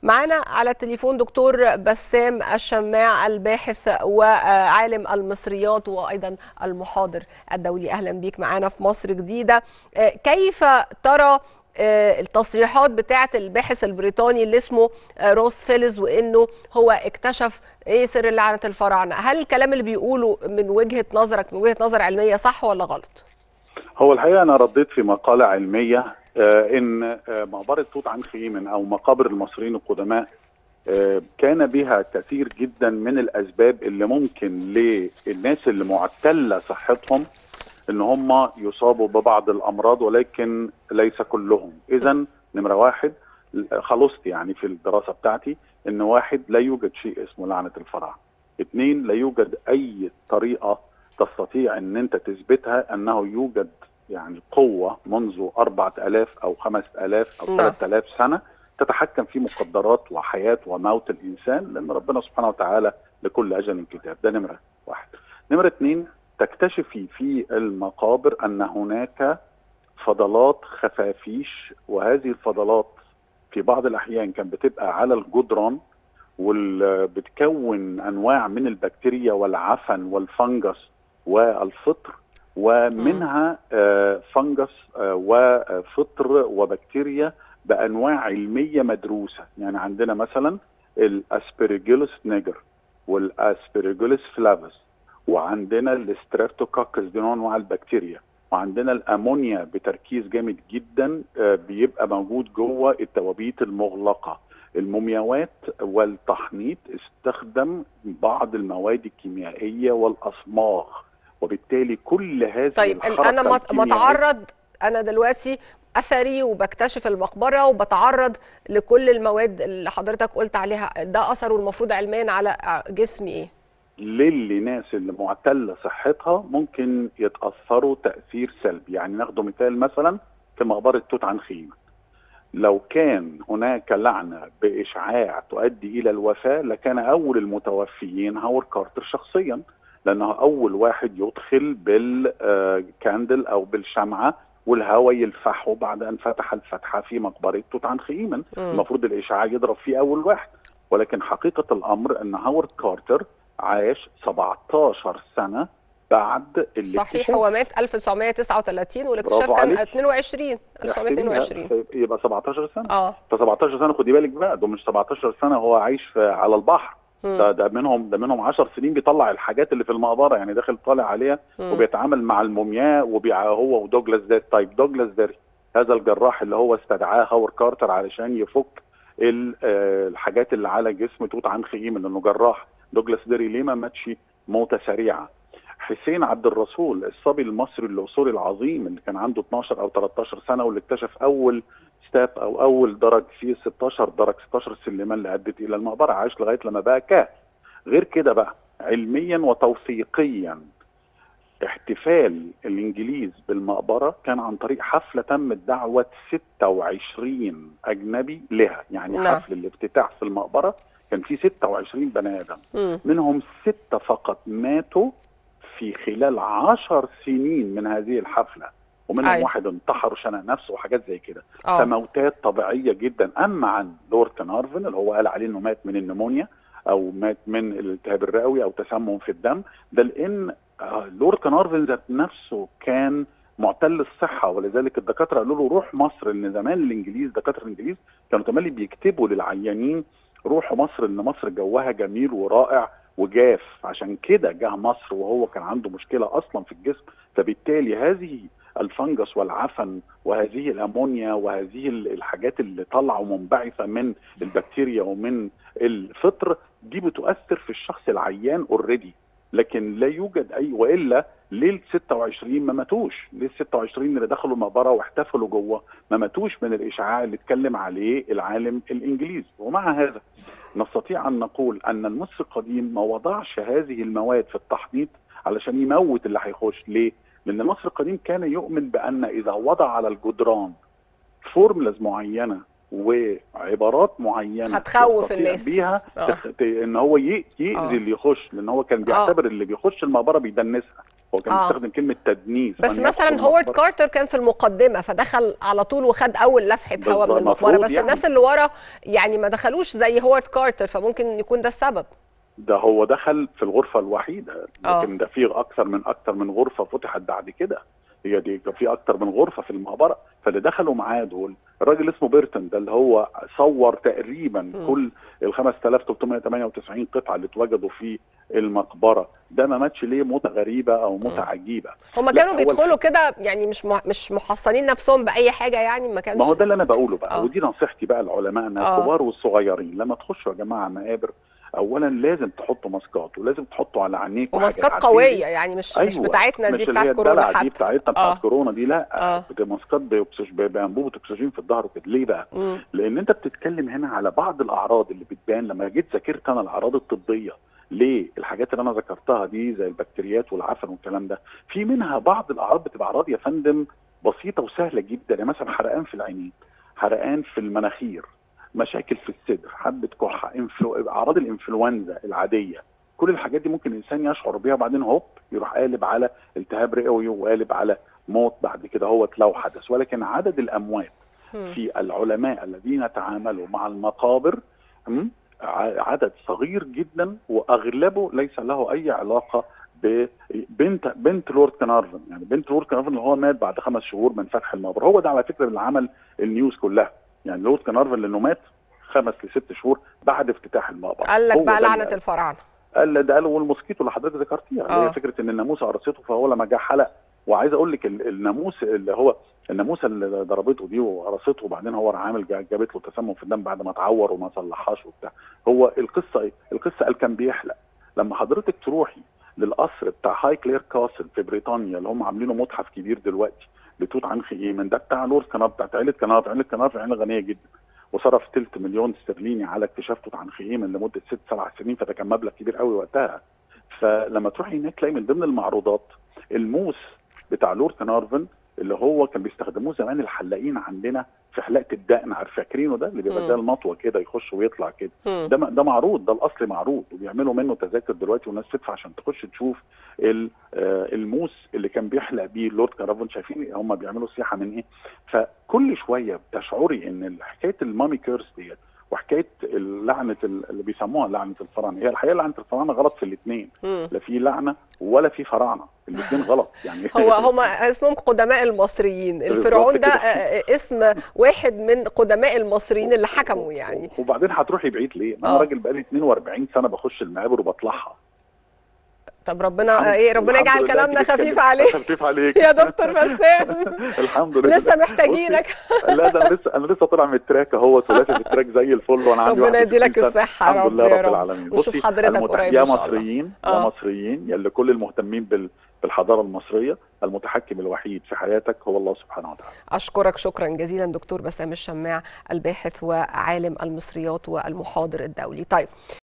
معانا على التليفون دكتور بسام الشماع، الباحث وعالم المصريات وأيضا المحاضر الدولي. أهلا بيك معانا في مصر جديدة. كيف ترى التصريحات بتاعة الباحث البريطاني اللي اسمه روس فيلز، وإنه هو اكتشف إيه سر لعنة الفراعنة؟ هل الكلام اللي بيقوله من وجهة نظرك، من وجهة نظر علمية، صح ولا غلط؟ هو الحقيقة أنا رديت في مقالة علمية إن مقبرة توت عنخ آمون أو مقابر المصريين القدماء كان بها كثير جدا من الأسباب اللي ممكن للناس اللي معتلة صحتهم إن هم يصابوا ببعض الأمراض، ولكن ليس كلهم. إذا نمرة واحد خلصت يعني في الدراسة بتاعتي إن واحد، لا يوجد شيء اسمه لعنة الفراعنة. اثنين، لا يوجد أي طريقة تستطيع ان انت تثبتها انه يوجد يعني قوة منذ 4000 او 5000 او 3000 سنة تتحكم في مقدرات وحياة وموت الانسان، لان ربنا سبحانه وتعالى لكل اجل كتاب. ده نمرة واحد. نمرة اثنين، تكتشفي في المقابر ان هناك فضلات خفافيش، وهذه الفضلات في بعض الاحيان كان بتبقى على الجدران وبتكون انواع من البكتيريا والعفن والفنجس والفطر، ومنها فنجس وفطر وبكتيريا بانواع علميه مدروسه. يعني عندنا مثلا الاسبرجيلوس نيجر والاسبرجيلوس فلافس، وعندنا الاستريبتوكوكس، دي نوع انواع البكتيريا، وعندنا الامونيا بتركيز جامد جدا بيبقى موجود جوه التوابيت المغلقه. المومياوات والتحنيط استخدم بعض المواد الكيميائيه والاصماغ، وبالتالي كل هذه الحركه انا متعرض، انا دلوقتي اثري وبكتشف المقبره وبتعرض لكل المواد اللي حضرتك قلت عليها، ده اثره المفروض علميا على جسمي ايه؟ للناس اللي معتله صحتها ممكن يتاثروا تاثير سلبي. يعني ناخد مثال مثلا في مقبره توت عنخ آمون، لو كان هناك لعنة بإشعاع تؤدي إلى الوفاة لكان أول المتوفيين هاورد كارتر شخصيا، لأنه أول واحد يدخل بالكاندل أو بالشمعة والهواء يلفحه بعد أن فتح الفتحة في مقبرة توت عنخ آمون. المفروض الإشعاع يضرب فيه أول واحد، ولكن حقيقة الأمر أن هاورد كارتر عاش 17 سنة بعد صحيح. هو مات 1939 والاكتشاف كان 1922. يبقى 17 سنه. ف 17 سنه خدي بالك بقى، ده مش 17 سنه هو عايش على البحر، ده منهم 10 سنين بيطلع الحاجات اللي في المقبره، يعني داخل طالع عليها وبيتعامل مع المومياء هو ودوجلاس ديري. طيب دوجلاس ديري هذا الجراح اللي هو استدعاه هاورد كارتر علشان يفك الحاجات اللي على جسم توت عنخ آمون، لانه جراح. دوجلاس ديري ليه ما ماتش موته سريعه؟ حسين عبد الرسول الصبي المصري الاصولي العظيم اللي كان عنده 12 او 13 سنه، واللي اكتشف اول ستاب او اول درج في 16 سلمه اللي ادت الى المقبره، عاش لغايه لما بقى كهف. غير كده بقى علميا وتوثيقيا، احتفال الانجليز بالمقبره كان عن طريق حفله تمت دعوه 26 اجنبي لها. يعني حفل الافتتاح في المقبره كان فيه 26 بني ادم، منهم 6 فقط ماتوا في خلال 10 سنين من هذه الحفلة، ومنهم واحد انتحر وشنق نفسه وحاجات زي كده. فموتات طبيعية جدا. أما عن لورد كارنارفون اللي هو قال عليه أنه مات من النمونيا أو مات من الالتهاب الرئوي أو تسمم في الدم، ده لأن لورد كارنارفون ذات نفسه كان معتل الصحة، ولذلك الدكاترة قالوا له روح مصر. لأن زمان الإنجليز، دكاترة الإنجليز كانوا تملي بيكتبوا للعيانين روحوا مصر، إن مصر جوها جميل ورائع وجاف، عشان كده جه مصر وهو كان عنده مشكله اصلا في الجسم. فبالتالي هذه الفنجس والعفن وهذه الامونيا وهذه الحاجات اللي طالعه منبعثه من البكتيريا ومن الفطر دي بتؤثر في الشخص العيان اوريدي، لكن لا يوجد اي. والا ليه ال 26 ما ماتوش؟ ليه ال 26 اللي دخلوا المقبره واحتفلوا جوه ما ماتوش من الاشعاع اللي اتكلم عليه العالم الانجليزي؟ ومع هذا نستطيع ان نقول ان المصري القديم ما وضعش هذه المواد في التحنيط علشان يموت اللي هيخش. ليه؟ لان المصري القديم كان يؤمن بان اذا وضع على الجدران فورمولاز معينه وعبارات معينه هتخوف الناس بيها ان هو يأذي اللي يخش، لان هو كان بيعتبر اللي بيخش المقبره بيدنسها. هو كان بيستخدم كلمه تدنيس. بس مثلا هوارد كارتر كان في المقدمه فدخل على طول وخد اول لفحه هواء من المقبره، بس يعني الناس اللي ورا يعني ما دخلوش زي هوارد كارتر، فممكن يكون ده السبب. ده هو دخل في الغرفه الوحيده، لكن ده في اكثر من غرفه فتحت بعد كده. هي دي في اكتر من غرفه في المقبره، فاللي دخلوا معاه دول الراجل اسمه بيرتون، ده اللي هو صور تقريبا كل ال 5398 قطعه اللي اتوجدوا في المقبره. ده ما ماتش ليه موته غريبه او موته عجيبه. هم كانوا بيدخلوا كده يعني مش محصنين نفسهم باي حاجه، يعني ما كانش. ما هو ده اللي انا بقوله بقى، ودي نصيحتي بقى لعلمائنا الكبار والصغيرين. لما تخشوا يا جماعه مقابر، اولا لازم تحطوا ماسكات، ولازم تحطوا على عينيكم وماسكات قويه، يعني مش بتاعتنا دي بتاعت كورونا حتى. دي بتاعتنا بتاعت كورونا دي لا، ماسكات بانبوبه اكسجين في الظهر وكده. ليه بقى؟ لان انت بتتكلم هنا على بعض الاعراض اللي بتبان. لما جيت ذاكرت انا الاعراض الطبيه، ليه الحاجات اللي انا ذكرتها دي زي البكتيريات والعفن والكلام ده، في منها بعض الاعراض بتبقى اعراض يا فندم بسيطه وسهله جدا. يعني مثلا حرقان في العينين، حرقان في المناخير، مشاكل في الصدر، حبه كحه، اعراض الانفلونزا العاديه. كل الحاجات دي ممكن الانسان يشعر بيها وبعدين هوب يروح قالب على التهاب رئوي وقالب على موت بعد كده هو لو حدث. ولكن عدد الاموات في العلماء الذين تعاملوا مع المقابر عدد صغير جدا، واغلبه ليس له اي علاقه بنت لورد كنارفن. يعني بنت لورد كنارفن اللي هو مات بعد 5 شهور من فتح المقبره، هو ده على فكره اللي عمل النيوز كلها. يعني لورد كنارفن لانه مات 5 ل6 شهور بعد افتتاح المقبره. قال لك بقى لعنه الفراعنه. قال والموسكيتو اللي حضرتك ذكرتيها اللي هي فكره ان الناموسه قرصته، فهو لما جه حلق. وعايز اقول لك الناموس اللي هو الناموسه اللي ضربته دي وقرصته وبعدين هو عامل جابت له تسمم في الدم بعد ما اتعور وما صلحهاش وبتاع. هو القصه ايه؟ القصه قال كان بيحلق. لما حضرتك تروحي للقصر بتاع هاي كلير كاسل في بريطانيا اللي هم عاملينه متحف كبير دلوقتي لتوت عنخ امون، ده بتاع لورد كنارفن، بتاعت عيله كنارفن. عيله كنارفن عيله غنيه جدا، وصرف 3 مليون استرليني على اكتشاف توت عنخ امون لمده 6-7 سنين، فده كان مبلغ كبير قوي وقتها. فلما تروحي هناك تلاقي من ضمن المعروضات الموس بتاع لورد كنارفن اللي هو كان بيستخدموه زمان الحلاقين عندنا في حلاقه الدقن، عارف فاكرينه ده اللي بيبقى زي المطوه كده يخش ويطلع كده. ده معروض، ده الاصل معروض، وبيعملوا منه تذاكر دلوقتي والناس تدفع عشان تخش تشوف الموس اللي كان بيحلق بيه لورد كنارفن. شايفين هم بيعملوا سياحه من ايه؟ فكل شويه بتشعري ان حكايه المامي كيرس ديت وحكايه لعنه اللي بيسموها لعنه الفراعنه، هي الحقيقه لعنه الفراعنه غلط في الاثنين، لا في لعنه ولا في فراعنه، الاثنين غلط يعني. هم اسمهم قدماء المصريين، الفرعون ده اسم واحد من قدماء المصريين اللي حكموا يعني. وبعدين هتروحي بعيد ليه؟ انا راجل بقالي 42 سنه بخش المقابر وبطلعها. طب ربنا يجعل كلامنا خفيف عليك. خفيف عليك يا دكتور بسام. الحمد لله لسه محتاجينك. لا ده انا لسه طالع من التراك اهوت ولافف التراك زي الفل، وانا عندي ربنا يديلك الصحه. الحمد لله رب العالمين. ونشوف حضرتك قريب ان شاء الله. يا مصريين يا اللي كل المهتمين بالحضاره المصريه، المتحكم الوحيد في حياتك هو الله سبحانه وتعالى. اشكرك شكرا جزيلا دكتور بسام الشماع، الباحث وعالم المصريات والمحاضر الدولي. طيب